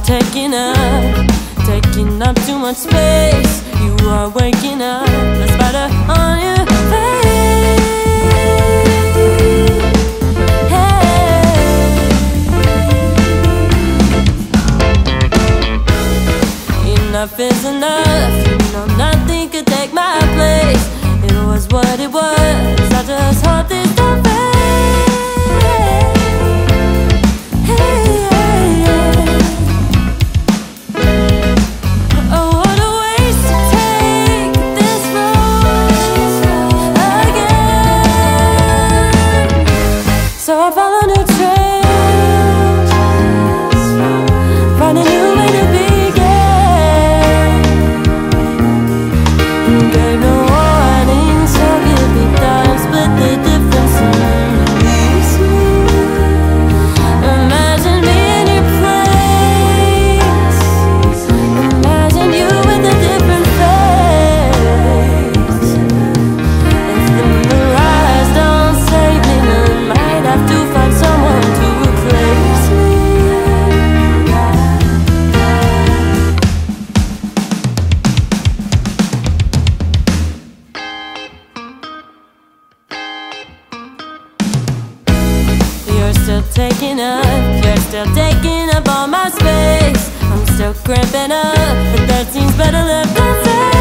taking up too much space. You are waking up, the spider on your face. Hey. Enough is enough, you know nothing could take my place. It was what it was, I just hope this don't fade. So I followed the trail, find a new way to begin. Gave no warning, so give me time, split the difference and release me. Imagine me in your place, imagine you with a different face. If the mirage don't save me, then might have to find someone to replace me. You're still taking up all my space. I'm still cramping up, but that seems better left unsaid.